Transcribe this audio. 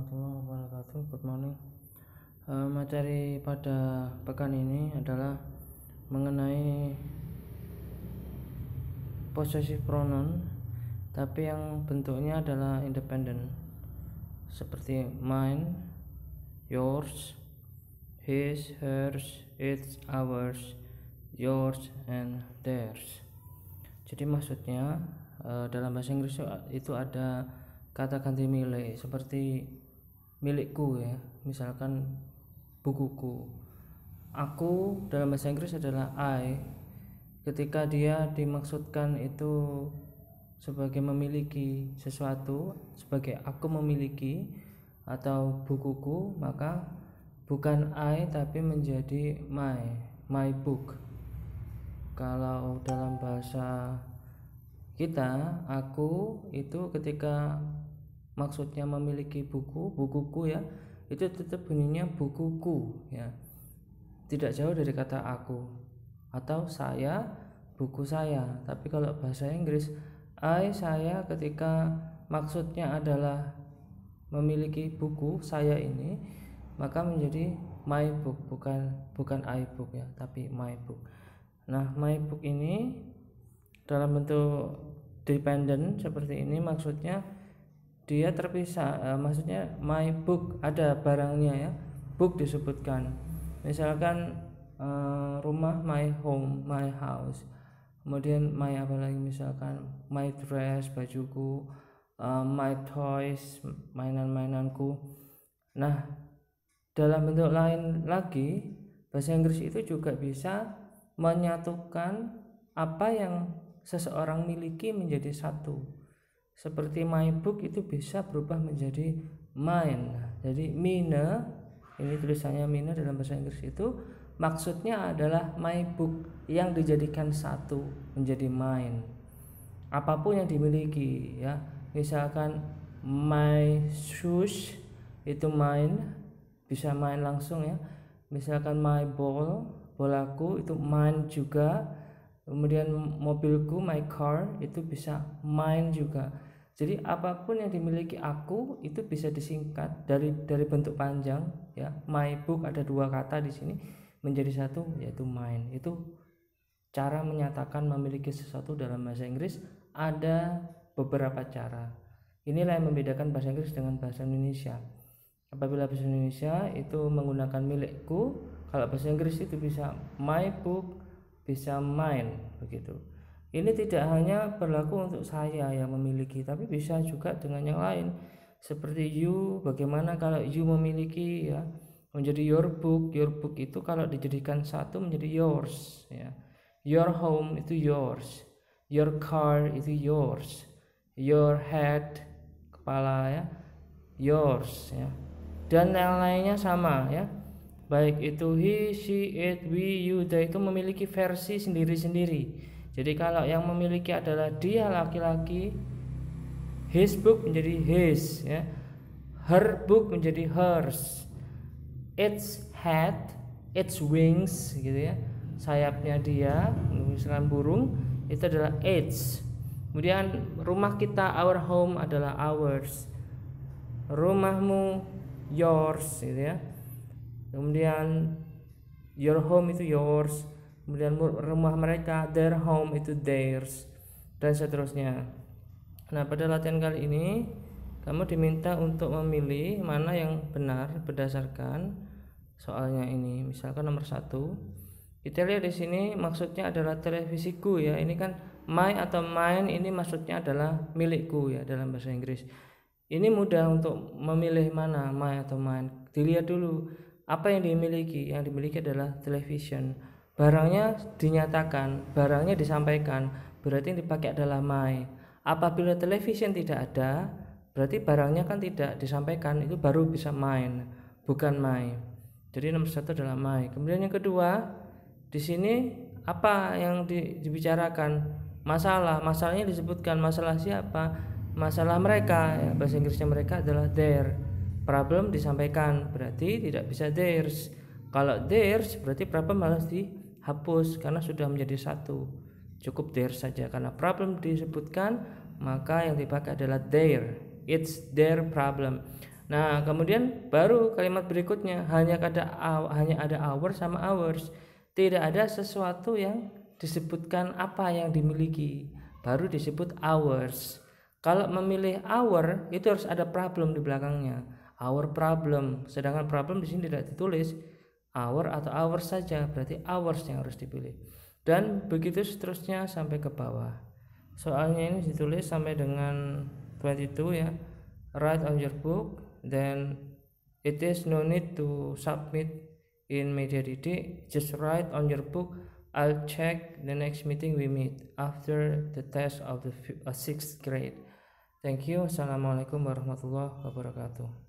warahmatullahi wabarakatuh. Good morning. Materi pada pekan ini adalah mengenai possessive pronoun, tapi yang bentuknya adalah independent, seperti mine, yours, his, hers, its, ours, yours, and theirs. Jadi maksudnya dalam bahasa Inggris itu ada kata ganti milik, seperti milikku ya, misalkan bukuku. Aku dalam bahasa Inggris adalah I, ketika dia dimaksudkan itu sebagai memiliki sesuatu, sebagai aku memiliki atau bukuku, maka bukan I tapi menjadi my book. Kalau dalam bahasa kita, aku itu ketika maksudnya memiliki bukuku ya, itu tetap bunyinya bukuku ya, tidak jauh dari kata aku, atau saya, buku saya. Tapi kalau bahasa Inggris, saya ketika maksudnya adalah memiliki buku saya ini, maka menjadi my book, bukan I book ya, tapi my book. Nah, my book ini dalam bentuk dependent seperti ini, maksudnya dia terpisah, maksudnya my book ada barangnya ya, book disebutkan, misalkan rumah, my home, my house, kemudian my apa lagi, misalkan my dress, bajuku, my toys, mainan-mainanku. Nah, dalam bentuk lain lagi, bahasa Inggris itu juga bisa menyatukan apa yang seseorang miliki menjadi satu. Seperti my book itu bisa berubah menjadi mine. Jadi mine, ini tulisannya mine dalam bahasa Inggris itu maksudnya adalah my book yang dijadikan satu menjadi mine. Apapun yang dimiliki ya, misalkan my shoes itu mine, bisa mine langsung ya. Misalkan my ball, bolaku itu mine juga. Kemudian mobilku, my car, itu bisa mine juga. Jadi apapun yang dimiliki aku itu bisa disingkat dari bentuk panjang ya. My book ada dua kata di sini menjadi satu, yaitu mine. Itu cara menyatakan memiliki sesuatu dalam bahasa Inggris. Ada beberapa cara. Inilah yang membedakan bahasa Inggris dengan bahasa Indonesia. Apabila bahasa Indonesia itu menggunakan milikku, kalau bahasa Inggris itu bisa my book, bisa mine, begitu. Ini tidak hanya berlaku untuk saya yang memiliki, tapi bisa juga dengan yang lain. Seperti you, bagaimana kalau you memiliki ya, menjadi your book. Your book itu kalau dijadikan satu menjadi yours ya. Your home itu yours. Your car itu yours. Your head, kepala ya, yours ya. Dan yang lainnya sama ya. Baik itu he, she, it, we, you, they itu memiliki versi sendiri-sendiri. Jadi kalau yang memiliki adalah dia laki-laki, his book menjadi his ya. Her book menjadi hers. Its head, its wings gitu ya. Sayapnya dia, misalkan burung, itu adalah its. Kemudian rumah kita, our home adalah ours. Rumahmu, yours gitu ya. Kemudian your home itu yours. Kemudian rumah mereka, their home itu theirs, dan seterusnya. Nah, pada latihan kali ini kamu diminta untuk memilih mana yang benar berdasarkan soalnya ini. Misalkan nomor 1, kita lihat di sini maksudnya adalah televisiku ya. Ini kan my atau mine, ini maksudnya adalah milikku ya dalam bahasa Inggris. Ini mudah untuk memilih mana my atau mine. Dilihat dulu apa yang dimiliki. Yang dimiliki adalah television. Barangnya dinyatakan, barangnya disampaikan, berarti yang dipakai adalah my. Apabila television tidak ada, berarti barangnya kan tidak disampaikan, itu baru bisa mine, bukan my. Jadi nomor 1 adalah my. Kemudian yang kedua, di sini apa yang dibicarakan? Masalahnya disebutkan. Masalah siapa? Masalah mereka ya. Bahasa Inggrisnya mereka adalah their. Problem disampaikan, berarti tidak bisa theirs. Kalau theirs berarti problem harus dihapus karena sudah menjadi satu. Cukup theirs saja, karena problem disebutkan maka yang dipakai adalah their. It's their problem. Nah, kemudian baru kalimat berikutnya hanya ada hours sama hours. Tidak ada sesuatu yang disebutkan apa yang dimiliki. Baru disebut hours. Kalau memilih hour itu harus ada problem di belakangnya. Our problem. Sedangkan problem di sini tidak ditulis hour atau hours saja, berarti hours yang harus dipilih. Dan begitu seterusnya sampai ke bawah. Soalnya ini ditulis sampai dengan 22 ya. Write on your book, then it is no need to submit in MediaDidik. Just write on your book. I'll check the next meeting we meet after the test of the 6th grade. Thank you. Assalamualaikum warahmatullahi wabarakatuh.